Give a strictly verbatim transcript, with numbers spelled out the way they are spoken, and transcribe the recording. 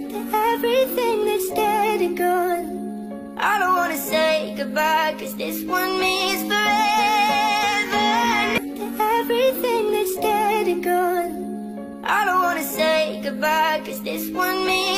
everything that's dead and gone. I don't wanna say goodbye, cause this one means forever. Everything that's dead and gone. I don't wanna say goodbye, cause this one means